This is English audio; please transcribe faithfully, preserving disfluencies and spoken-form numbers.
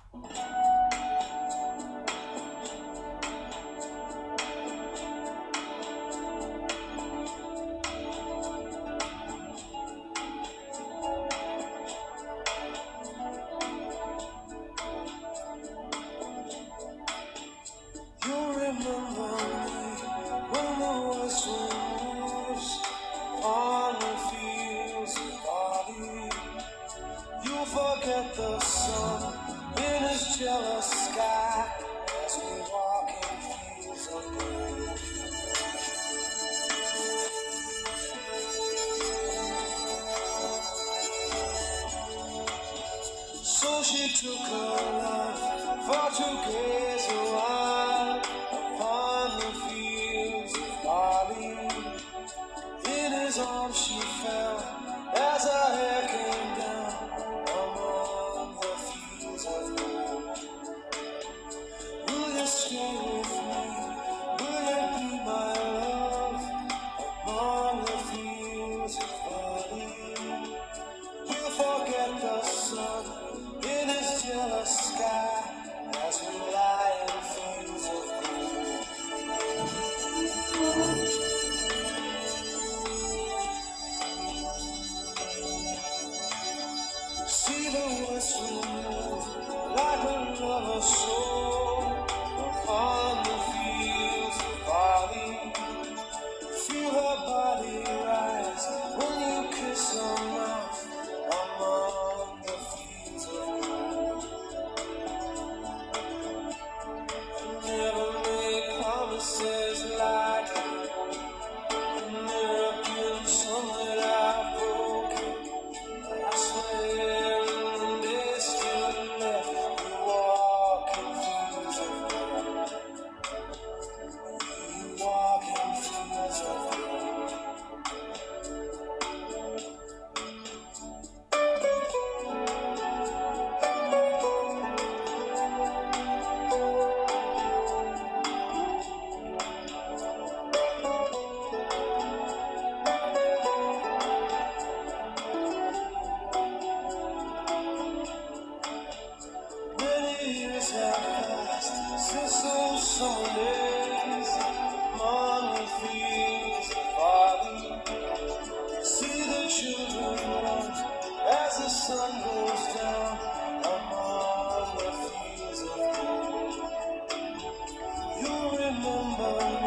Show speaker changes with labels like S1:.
S1: You remember me when the west wind moves on the fields of barley. You forget the sun in his jealous sky as we walk in fields of gold. So she took her life for to gaze a while upon the fields of barley. In his arms she fell as her hair came down among the fields of gold. Will you stay with me? Will you be my love among the fields of barley? We'll forget the sun in his jealous sky as we lie in fields of gold. See the west wind move like a lover's soul upon the fields of barley. Feel her body rise when you kiss her mouth among the fields of gold. Never make promises like there have been some that I've broken. I swear in the distant left we walk in fields of gold. We walk in fields of gold. Many years have passed since those summer days among the fields of barley. See the children run as the sun goes down among the fields of gold. You remember